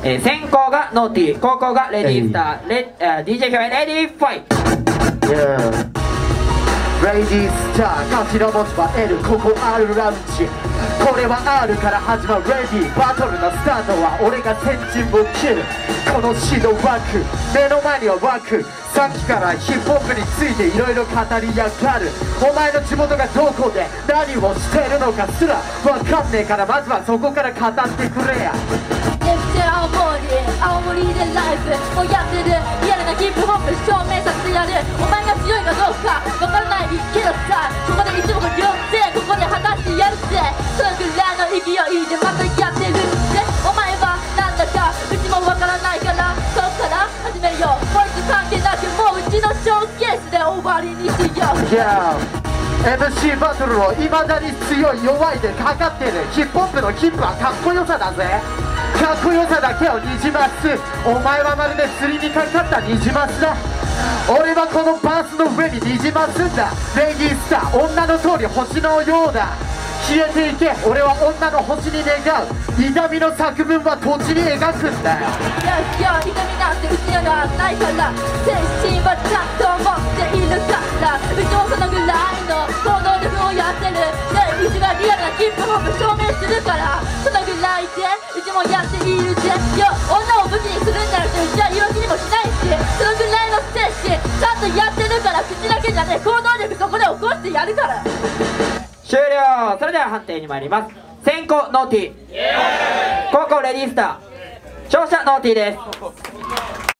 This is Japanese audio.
先行がノーティー、後攻がレディースター、DJ 表レディーファイト。 レディースター、漢字の文字は L、ここ R ラウンジ。これは R から始まるレディー。バトルのスタートは俺が先陣を切る。この指導ワーク、目の前にはワーク。さっきからヒップホップについていろいろ語りやがる。お前の地元がどこで何をしてるのかすらわかんねえから、まずはそこから語ってくれや。 青森でライブをやってる。リアルなヒップホップ証明させてやる。お前が強いかどうかわからないけどさ、ここで一目瞭然、ここで果たしてやるぜ。そのぐらいの勢いでまたやってるぜ。お前はなんだかうちもわからないから、そっから始めよう。こいつ関係なくもううちのショーケースで終わりにしよう。 MC バトルを未だに強い弱いでかかってる。ヒップホップのヒップはかっこよさだぜ。かっこよさだけをにじます。お前はまるで釣りにかかったニジマスだ。俺はこのバースの上にニジマスんだ。レディースター、女の通り星のようだ。消えていけ、俺は女の星に願う。痛みの作文は土地に描くんだよ。 いや痛みなんてうちにはないから、精神はちゃんと持っているから。うちもそのぐらいの行動力をやってる。でうちがリアルなヒップホップ証明するから、そのぐらいでうちもやっているぜ。いや女を武器にするんじゃなくて、うちは言い訳にもしないし、そのぐらいの精神ちゃんとやってるから。口だけじゃねえ、行動力そこで起こしてやるから。 終了。それでは判定に参ります。先攻ノーティー、後攻レディースター、勝者ノーティーです。